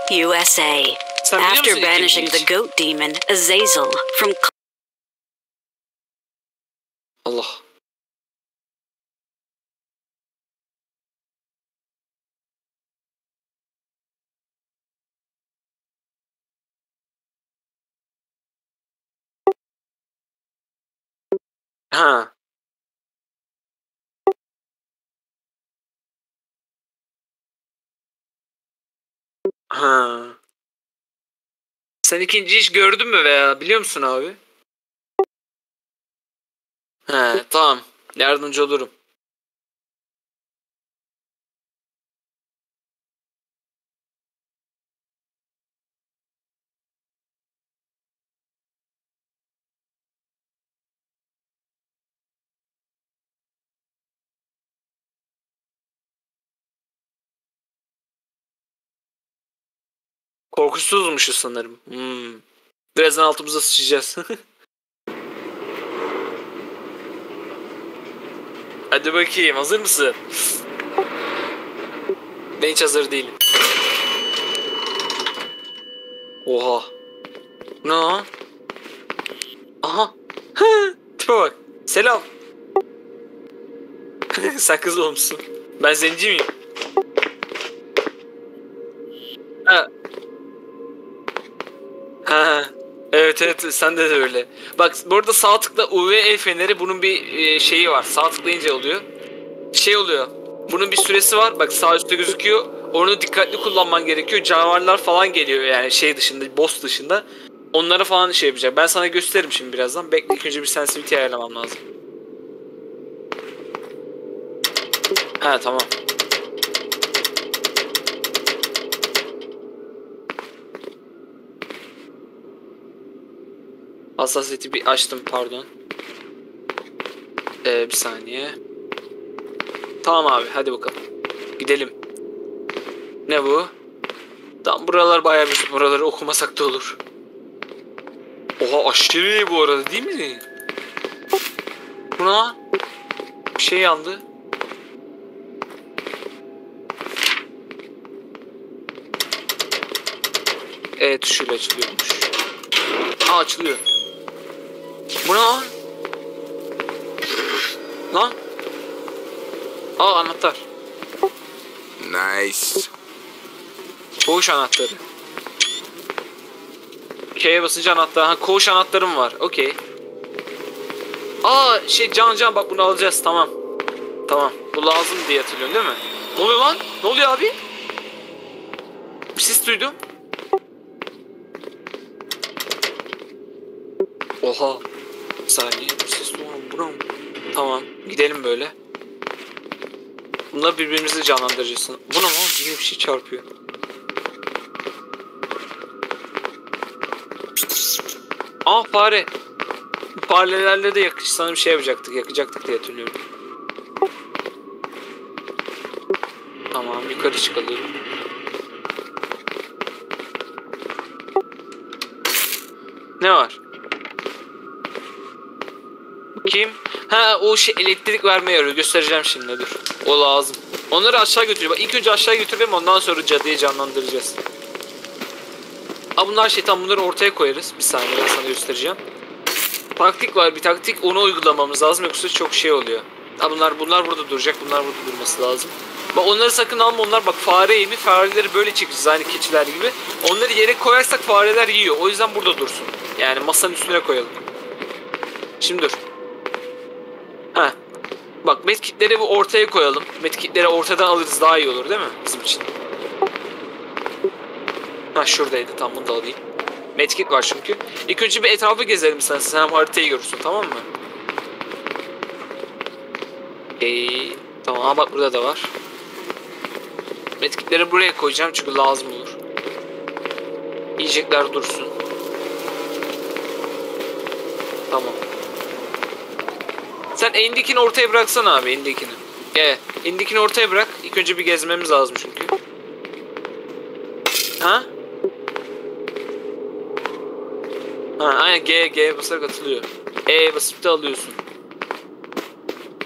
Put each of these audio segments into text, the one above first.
USA. Sen biliyor After musun banishing ikinciyi the hiç? goat demon, Azazel, from Allah. Ha. Ha. Sen ikinci iş gördün mü veya biliyor musun abi? He, tamam. Yardımcı olurum. Korkusuzmuşuz sanırım. Birazdan altımıza sıçacağız. Hadi bakayım, hazır mısın? Ben hiç hazır değilim. Oha. Ne o? Aha. Tipe bak. Selam. Sen kız olmuşsun. Ben zenci miyim? Ha. Ha. Evet evet, sende de öyle. Bak bu arada sağ tıkla UV el feneri, bunun bir şeyi var. Sağ tıklayınca oluyor. Şey oluyor. Bunun bir süresi var. Bak sağ üstte gözüküyor. Onu dikkatli kullanman gerekiyor. Canavarlar falan geliyor yani şey dışında, boss dışında. Onlara falan şey yapacak. Ben sana gösteririm şimdi birazdan. Bekle, ilk önce bir sensitivity ayarlamam lazım. Ha tamam. Hassasiyeti bir açtım, pardon. Bir saniye. Tamam abi, hadi bakalım. Gidelim. Ne bu? Tam buralar bayağı, bizim buraları okumasak da olur. Oha, aşırı iyi bu arada değil mi? Buna bir şey yandı. E tuşuyla açılıyormuş. Aa, açılıyor. Bu ne lan? Lan? Aa, anahtar. Nice. Koğuş anahtarı. K'ye basınca anahtar. Ha, koğuş anahtarım var. Okey. Aa şey, can bak, bunu alacağız, tamam. Tamam. Bu lazım diye hatırlıyorum değil mi? Ne oluyor lan? Ne oluyor abi? Bir ses duydum. Oha. Bir saniye. Bir ses duydum. Bura mı? Tamam. Gidelim böyle. Bunları birbirimizi canlandıracağız. Bu ne lan? Bir şey çarpıyor. Aa, fare. Farelerle de sanırım şey yapacaktık. Yakacaktık diye hatırlıyorum. Tamam, yukarı çıkalım. Ne var? Kim? Ha, o şey elektrik vermeye yarıyor. Göstereceğim şimdi, dur. O lazım. Onları aşağı götürüyor. Bak, ilk önce aşağı götürelim, ondan sonra cadıyı canlandıracağız. Aa, bunlar şey, tam bunları ortaya koyarız. Bir saniye, ben sana göstereceğim. Taktik var, bir taktik, onu uygulamamız lazım yoksa çok şey oluyor. Aa, bunlar burada duracak, bunlar burada durması lazım. Bak, onları sakın alma, onlar bak fare yemi, fareleri böyle çekeceğiz aynı keçiler gibi. Onları yere koyarsak fareler yiyor, o yüzden burada dursun. Yani masanın üstüne koyalım. Şimdi dur. Ha. Bak, medkitleri bu ortaya koyalım. Medkitleri ortadan alırız, daha iyi olur değil mi bizim için? Ha, şuradaydı, tam bunu da alayım. Medkit var çünkü. İlk önce bir etrafı gezelim sen hem haritayı görürsün, tamam mı? Tamam, bak burada da var. Medkitleri buraya koyacağım çünkü lazım olur. Yiyecekler dursun. Tamam. Sen elindekini ortaya bıraksana abi, elindekini. Elindekini ortaya bırak. İlk önce bir gezmemiz lazım çünkü. Ha? Ha, aynen, G basarak atılıyor. E basıp da alıyorsun.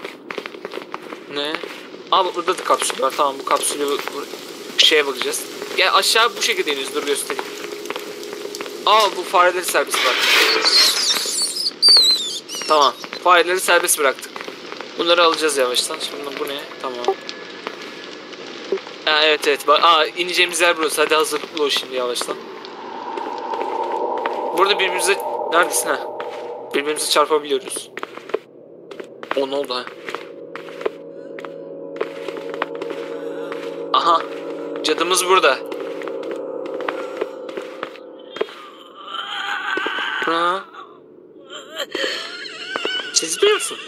Ne? Aa, bak burada da kapsül var. Tamam, bu kapsülü şeye bakacağız. Gel aşağı bu şekilde iniyoruz. Dur göstereyim. Aa bu fareleri serbest bıraktık. Tamam. Fareleri serbest bıraktık. Bunları alacağız yavaştan. Şimdi bu ne? Tamam. Ha, evet evet. Aa ineceğimiz yer burası. Hadi hazırlıklı ol şimdi yavaştan. Burada birbirimize... Neredesin ha? Birbirimize çarpabiliyoruz. O ne oldu ha? Aha. Cadımız burada. Ha. Ses duyuyor musun?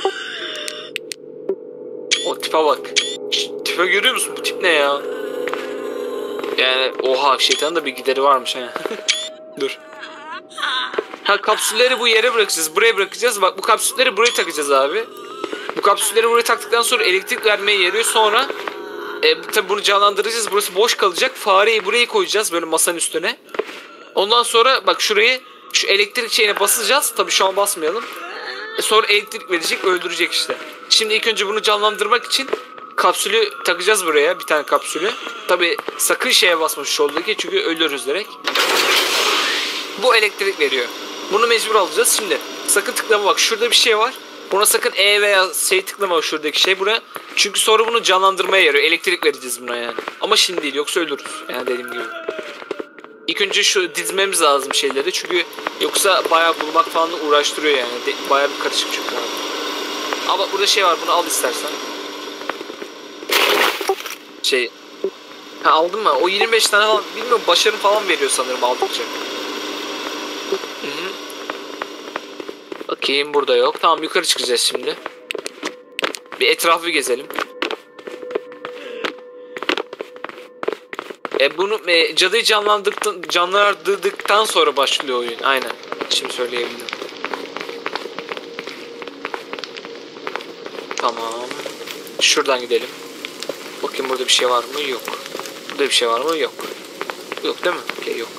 O tipe bak. Tipe görüyor musun? Bu tip ne ya? Yani oha şeytanın da bir gideri varmış ha. Dur. Ha kapsülleri bu yere bırakacağız. Buraya bırakacağız. Bak bu kapsülleri buraya takacağız abi. Bu kapsülleri buraya taktıktan sonra elektrik vermeye yarıyor. Sonra tabi bunu canlandıracağız. Burası boş kalacak. Fareyi buraya koyacağız böyle masanın üstüne. Ondan sonra bak şurayı şu elektrik şeyine basacağız. Tabi şu an basmayalım. Sonra elektrik verecek, öldürecek işte. Şimdi ilk önce bunu canlandırmak için kapsülü takacağız buraya. Bir tane kapsülü. Tabi sakın şeye basma şu soldaki çünkü ölürüz direkt. Bu elektrik veriyor. Bunu mecbur alacağız. Şimdi sakın tıklama bak. Şurada bir şey var. Buna sakın E veya şey tıklama şuradaki şey buraya. Çünkü sonra bunu canlandırmaya yarıyor. Elektrik vereceğiz buna yani. Ama şimdi değil yoksa ölürüz. Yani dediğim gibi. İlk önce şu dizmemiz lazım şeyleri. Çünkü yoksa bayağı bulmak falan da uğraştırıyor yani. Bayağı bir karışık çünkü abi. Ama burada şey var. Bunu al istersen. Şey. Ha aldın mı? O 25 tane falan bilmiyorum başarı falan veriyor sanırım aldıkça. Hı-hı. Bakayım burada yok. Tamam yukarı çıkacağız şimdi. Bir etrafı gezelim. Bunu cadıyı canlandırdıktan sonra başlıyor oyun. Aynen. Şimdi söyleyebildim. Tamam. Şuradan gidelim. Bakayım burada bir şey var mı? Yok. Burada bir şey var mı? Yok. Yok değil mi? Okey yok.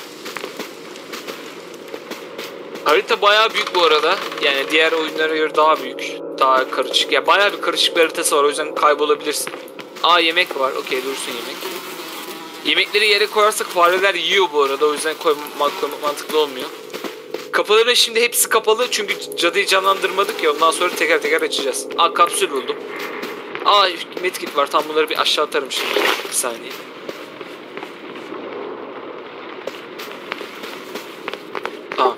Harita bayağı büyük bu arada. Yani diğer oyunlara göre daha büyük. Daha karışık. Ya bayağı bir karışık bir haritası var. O yüzden kaybolabilirsin. Aa yemek var. Okey dursun yemek. Yemekleri yere koyarsak fareler yiyor bu arada. O yüzden koymak mantıklı olmuyor. Kapıların şimdi hepsi kapalı. Çünkü cadıyı canlandırmadık ya. Ondan sonra teker teker açacağız. Aa kapsül buldum. Aa medkit var. Tam bunları bir aşağı atarım şimdi. Bir saniye. Tamam.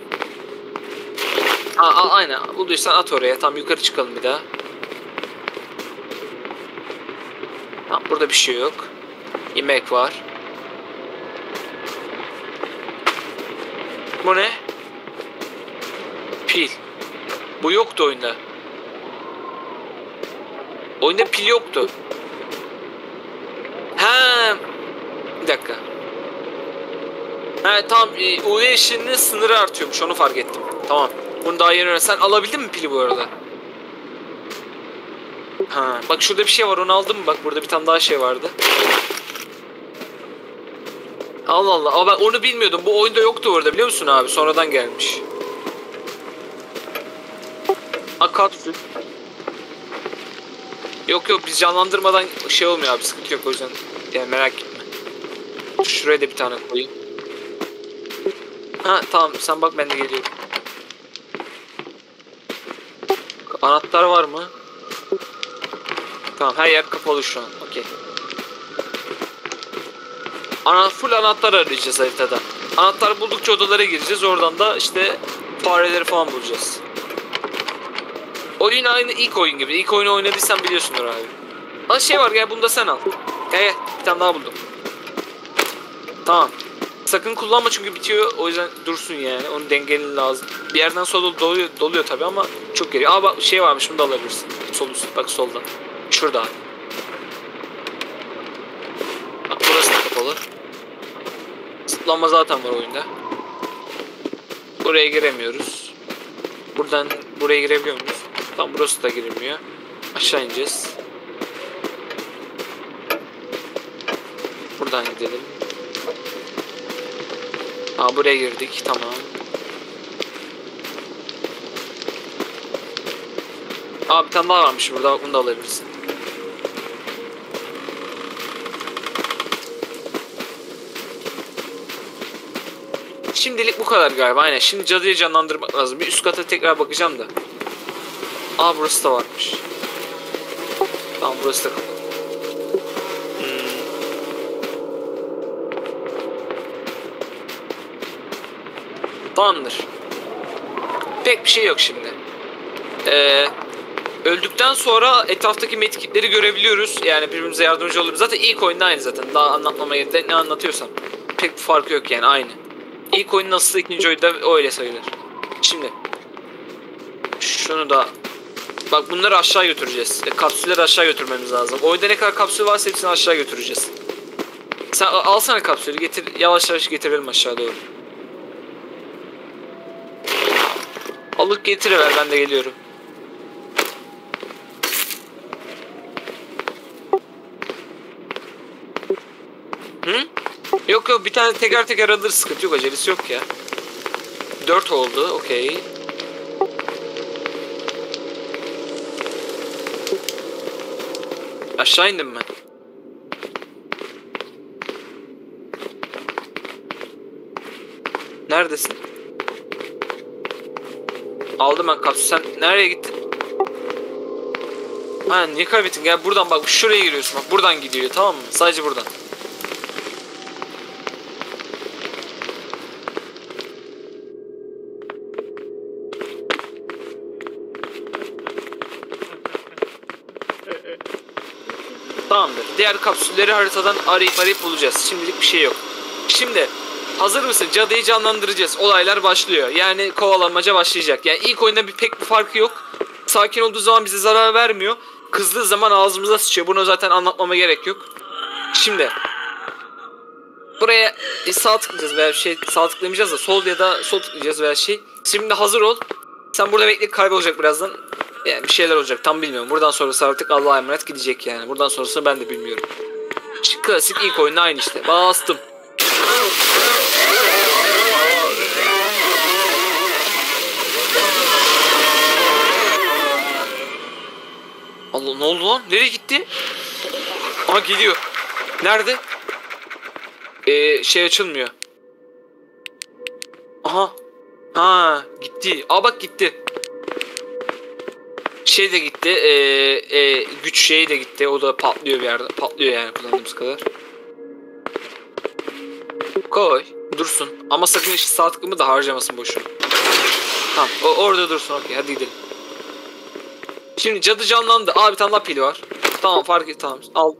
Aynen. Bulduysan at oraya. Tam yukarı çıkalım bir daha. Tamam burada bir şey yok. Yemek var. Bu ne? Pil. Bu yoktu oyunda. Oyunda pil yoktu. Ha. Bir dakika. Ha tamam. UV ışığının sınırı artıyormuş. Onu fark ettim. Tamam. Bunu daha yeni öğren. Sen alabildin mi pili bu arada? Ha. Bak şurada bir şey var. Onu aldın mı? Bak burada bir tane daha şey vardı. Allah Allah. Ama ben onu bilmiyordum. Bu oyunda yoktu orada biliyor musun abi? Sonradan gelmiş. Akatsu. Yok biz canlandırmadan şey olmuyor abi. Sıkıntı yok o yüzden. Yani merak etme. Şuraya da bir tane koyayım. Ha tamam sen bak ben de geliyorum. Anahtar var mı? Tamam her yer kapalı şu an. Okey. Full anahtar arayacağız haritada. Anahtar buldukça odalara gireceğiz. Oradan da işte fareleri falan bulacağız. Oyun aynı ilk oyun gibi. İlk oyunu oynadıysan biliyorsundur abi. Aa şey var gel bunu da sen al. Gel bir tane daha buldum. Tamam. Sakın kullanma çünkü bitiyor. O yüzden dursun yani. Onun dengeli lazım. Bir yerden sonra doluyor tabi ama çok geliyor. Aa bak şey varmış bunu da alabilirsin. Sol üst bak solda. Şurada. Bak burası da kapalı. Zıplama zaten var oyunda. Buraya giremiyoruz. Buradan buraya girebiliyor muyuz? Tam burası da girilmiyor. Aşağı ineceğiz. Buradan gidelim. Aa buraya girdik tamam. Aa bir tane daha varmış burada bak bunu da alabilirsin. Şimdilik bu kadar galiba. Aynen. Şimdi cadıyı canlandırmak lazım. Bir üst kata tekrar bakacağım da. Aa, burası da varmış. Tamam, burası da kapalı. Tamamdır. Pek bir şey yok şimdi. Öldükten sonra etraftaki medkitleri görebiliyoruz. Yani birbirimize yardımcı oluyoruz. Zaten ilk oyunda aynı zaten. Daha anlatmama gerek yok. Ne anlatıyorsam. Pek bir farkı yok yani, aynı. İlk oyun nasıl, ikinci oyunda öyle sayılır. Şimdi. Şunu da. Bak, bunları aşağı götüreceğiz. Kapsülleri aşağı götürmemiz lazım. Oyunda ne kadar kapsül varsa hepsini aşağı götüreceğiz. Sen alsana kapsülü, getir. Yavaş yavaş getirelim aşağı doğru. Alıp getiriver, ben de geliyorum. Hı? Yok, bir tane teker teker alır, sıkıntı yok, acelesi yok ya. 4 oldu, okey. Aşağı indim ben. Neredesin? Aldım ben kapsülü. Sen nereye gittin? Ha, niye kaybettin? Gel buradan bak, şuraya giriyorsun. Bak buradan gidiyor, tamam mı? Sadece buradan. Tamamdır. Diğer kapsülleri haritadan arayıp bulacağız. Şimdilik bir şey yok. Şimdi hazır mısın? Cadıyı canlandıracağız. Olaylar başlıyor. Yani kovalanmaca başlayacak. Yani ilk oyunda pek bir farkı yok. Sakin olduğu zaman bize zarar vermiyor. Kızdığı zaman ağzımıza sıçıyor. Bunu zaten anlatmama gerek yok. Şimdi buraya sağ tıklayacağız veya sağ tıklamayacağız da sol ya da sol tıklayacağız veya Şimdi hazır ol. Sen burada bekle, kaybolacak birazdan. Yani bir şeyler olacak, tam bilmiyorum. Buradan sonrası artık Allah'a emanet gidecek yani. Buradan sonrasını ben de bilmiyorum. Klasik ilk oyunda aynı işte. Bastım. Allah, ne oldu lan? Nereye gitti? Aha, geliyor. Nerede? Açılmıyor. Aha. Ha, gitti. Aa, bak gitti. De gitti. Güç şeyi de gitti. O da patlıyor bir yerde. Patlıyor yani kullandığımız kadar. Koy. Dursun. Ama sakın sağ tıklımı da harcamasın boşuna. Tamam. Orada dursun. Okey. Hadi gidelim. Şimdi cadı canlandı. Aa, bir tane daha pili var. Tamam, fark et. Tamam. Al.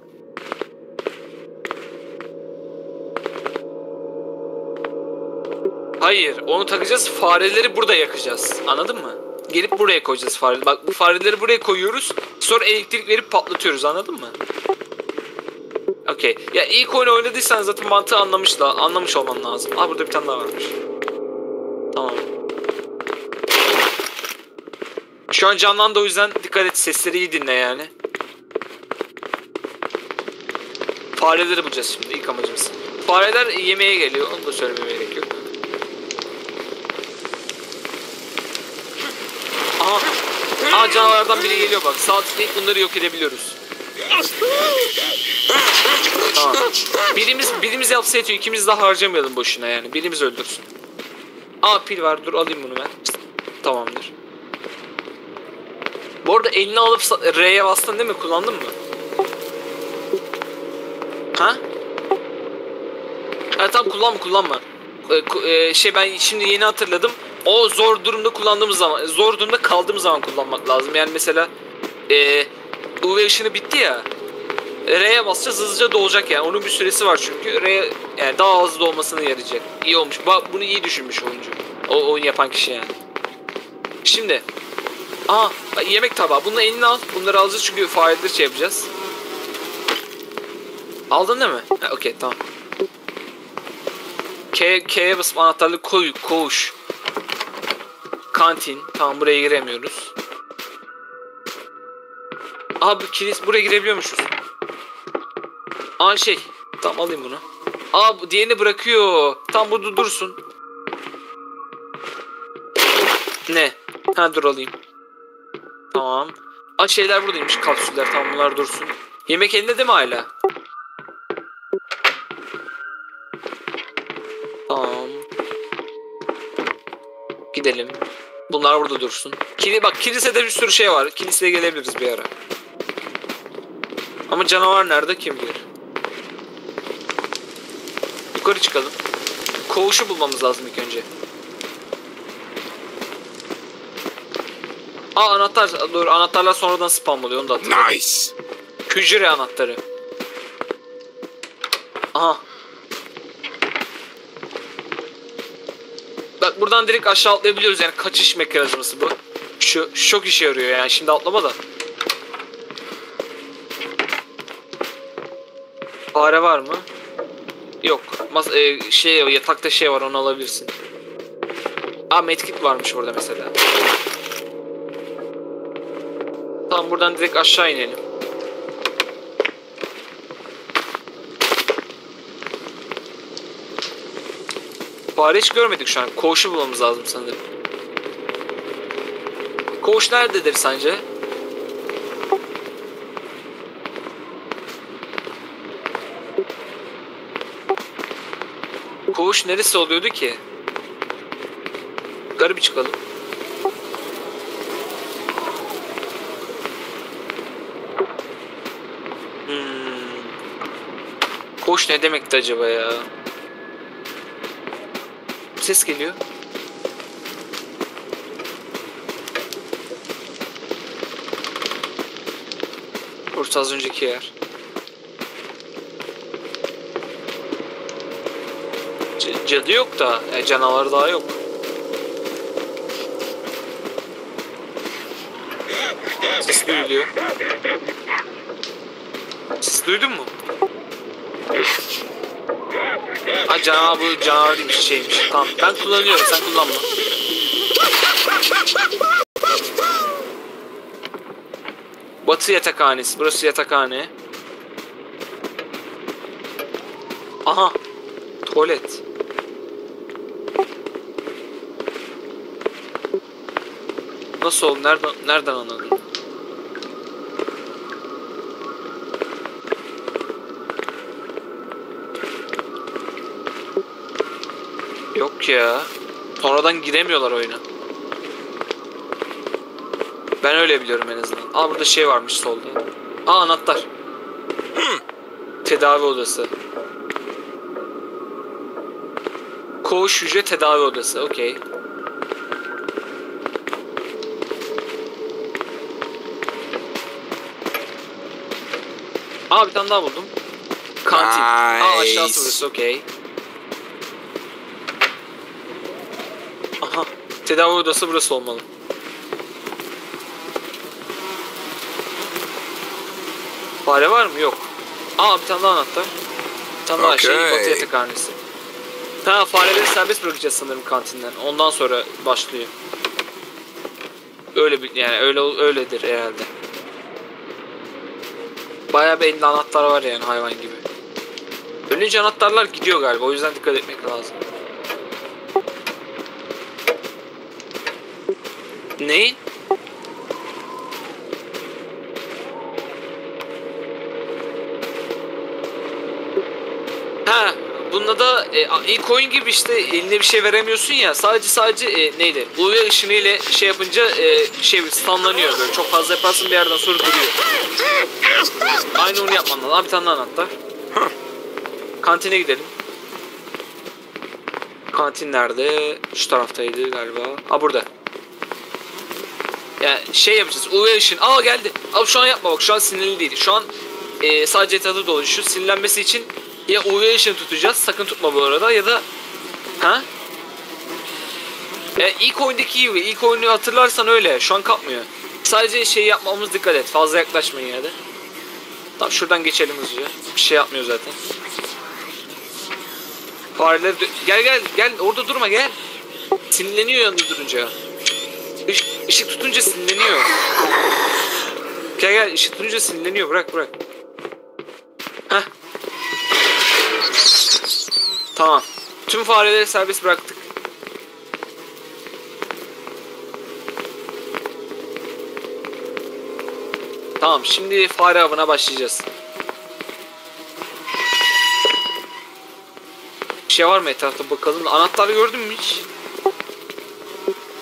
Hayır. Onu takacağız. Fareleri burada yakacağız. Anladın mı? Gelip buraya koyacağız fareleri. Bak, bu fareleri buraya koyuyoruz. Sonra elektrik verip patlatıyoruz, anladın mı? Okey. Ya ilk oyunu oynadıysan zaten mantığı anlamış olman lazım. Aa, burada bir tane daha varmış. Tamam. Şu an canlandı, o yüzden dikkat et, sesleri iyi dinle yani. Fareleri bulacağız şimdi, ilk amacımız. Fareler yemeğe geliyor, onu da söylememe gerek yok. Aha, canavarlardan biri geliyor bak. Sağ tıklayıp bunları yok edebiliyoruz. Tamam. Birimiz yapsa yetiyor. İkimiz daha harcamayalım boşuna yani. Birimiz öldürsün. Aa, pil var. Dur alayım bunu ben. Tamamdır. Bu arada elini alıp R'ye bastın değil mi? Kullandın mı? Ha? Ha, tamam, kullanma. Ben şimdi yeni hatırladım. O zor durumda kaldığımız zaman kullanmak lazım. Yani mesela UV ışını bitti ya. R'ye basacağız, hızlıca dolacak yani. Onun bir süresi var çünkü. R yani daha hızlı dolmasına yarayacak. İyi olmuş. Bak, bunu iyi düşünmüş oyuncu. O oyun yapan kişi yani. Şimdi. Aha, yemek tabağı. Bunu eline al. Bunları alacağız çünkü fareleri yapacağız. Aldın değil mi? Ha, okey, tamam. K'ye basıp anahtarlığı koş. Kantin. Tamam, buraya giremiyoruz. Abi kilis, buraya girebiliyormuşuz. Aa, tamam, alayım bunu. Aa, bu diğerini bırakıyor. Tam burada dursun. Ne? Ha, dur alayım. Tamam. Aa, şeyler buradaymış, kapsüller. Tamam, bunlar dursun. Yemek elinde değil mi hala? Tamam. Gidelim. Bunlar burada dursun. Bak kilisede bir sürü şey var. Kiliseye gelebiliriz bir ara. Ama canavar nerede kim bilir. Yukarı çıkalım. Koğuşu bulmamız lazım ilk önce. Anahtar. Doğru, anahtarlar sonradan spam oluyor, onu da hatırladım. Nice. Hücre anahtarı. Aha. Bak buradan direkt aşağı atlayabiliyoruz, yani kaçış mekanizması bu. Şu çok işe yarıyor yani, şimdi atlama da. Fare var mı? Yok. Yatakta şey var, onu alabilirsin. Medkit varmış orada mesela. Tamam, buradan direkt aşağı inelim. Fare hiç görmedik şu an. Koğuşu bulmamız lazım sanırım. Koğuş nerededir sence? Koğuş neresi oluyordu ki? Yukarı bir çıkalım. Koğuş ne demekti acaba ya? Ses geliyor. Burası az önceki yer. Cadı yok da, canavar daha yok. Ses duyuluyor. Ses duydun mu? Canavar, bu canavar değil, bir şeymiş. Tamam, ben kullanıyorum, sen kullanma. Batı yatakhanesi, burası yatakhane. Aha, tuvalet. Nasıl oldu? Nereden anladın? Yok ya. Sonradan giremiyorlar oyuna. Ben öyle biliyorum en azından. Burada şey varmış solda. Anahtar. Tedavi odası. Koğuş hücre tedavi odası. Okey. Bir tane daha buldum. Kantin. Nice. Aşağısı burası. Okey. Aha. Tedavi odası burası olmalı. Fare var mı? Yok. Bir tane daha anahtar. Bir tane daha Batı yatakhanesi. Fareleri serbest bırakacağız sanırım kantinden. Ondan sonra başlıyor. Öyledir herhalde. Bayağı bir elinde anahtar var yani, hayvan gibi. Ölünce anahtarlar gidiyor galiba, o yüzden dikkat etmek lazım. Ne? Bunda da ilk oyun gibi işte, eline bir şey veremiyorsun ya, sadece neydi? UV ışını ile şey yapınca stunlanıyor böyle. Çok fazla yaparsın, bir yerden sonra duruyor. Aynı onu yapman lazım. Bir tane daha anahtar. Kantine gidelim. Kantin nerede? Şu taraftaydı galiba. Burada. Yani şey yapacağız. UV ışın. Geldi. Şu an yapma bak. Şu an sinirli değil. Şu an sadece tadı dolu. Şu sinirlenmesi için ya UV ışını tutacağız. Sakın tutma bu arada. Ya da ilk oyundaki gibi. İlk oyunu hatırlarsan öyle. Şu an kapmıyor. Sadece şey yapmamız, dikkat et. Fazla yaklaşmayın yine de. Tamam, şuradan geçelim hızlıca. Bir şey yapmıyor zaten. Fareler gel orada durma, gel. Sinirleniyor yanında durunca. Işık tutunca sinirleniyor. Gel ışık tutunca sinirleniyor, bırak. Tamam. Tüm fareleri serbest bıraktık. Tamam, şimdi fare avına başlayacağız. Bir şey var mı etrafta, bakalım. Anahtarı gördün mü hiç?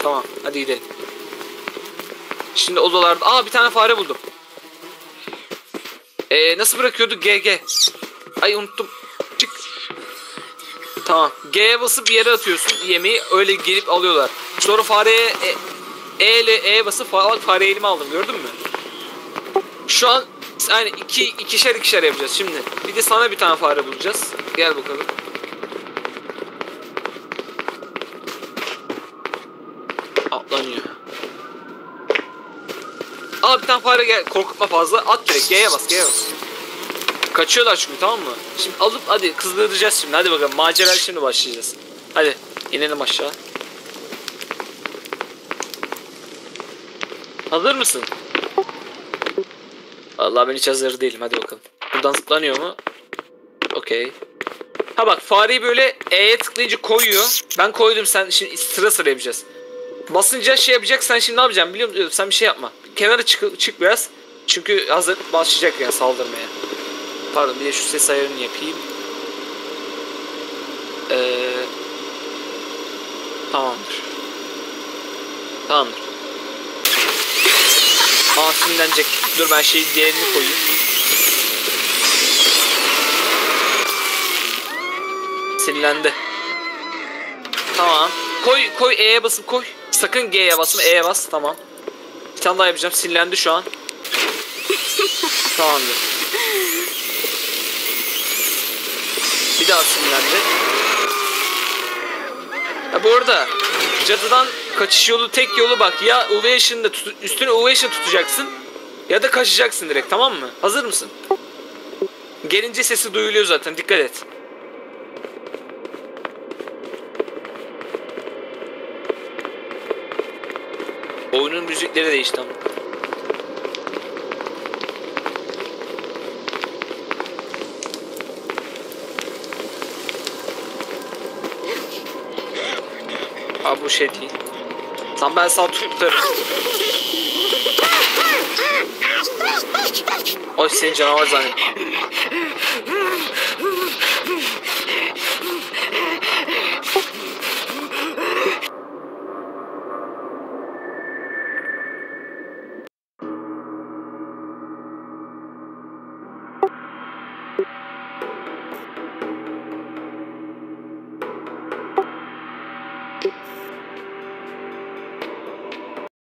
Tamam hadi gidelim. Şimdi odalarda... Aa bir tane fare buldum. Nasıl bırakıyorduk? GG. Ay unuttum. Çık. Tamam. G'ye basıp yere atıyorsun yemeği. Öyle gelip alıyorlar. Sonra fareye E basıp fareyi elime aldım. Gördün mü? Şu an yani ikişer yapacağız şimdi. Bir de sana bir tane fare bulacağız. Gel bakalım. Atlanıyor. Aa bir tane fare gel. Korkutma fazla. At direkt. G'ye bas. Kaçıyorlar çünkü, tamam mı? Şimdi alıp hadi kızdıracağız şimdi. Hadi bakalım. Macera şimdi başlayacağız. Hadi inelim aşağı. Hazır mısın? Vallahi ben hiç hazır değilim. Hadi bakalım. Buradan zıplanıyor mu? Okey. Ha bak fareyi böyle E'ye tıklayınca koyuyor. Ben koydum, sen şimdi sıra yapacağız. Basınca şey yapacaksan şimdi ne yapacağım biliyor musun? Sen bir şey yapma. Kenara çık biraz. Çünkü hazır başlayacak yani saldırmaya. Pardon bir de şu ses ayarını yapayım. Tamamdır. Aa sinirlenecek. Dur ben diğerini koyayım. Sinirlendi. Tamam. Koy E'ye basıp koy. Sakın G'ye basma, E'ye bas. Tamam. Bir tane daha yapacağım. Sinirlendi şu an. Tamamdır. Bir daha sinirlendi. Ha bu arada cadıdan kaçış yolu, tek yolu bak. Ya UV ışığında üstüne UV ışığı tutacaksın ya da kaçacaksın direkt, tamam mı? Hazır mısın? Gelince sesi duyuluyor zaten, dikkat et. Oyunun müzikleri değişti ama. Abi bu şey değil. Tam ben sağ tutarım. Oy seni canavar zannettim.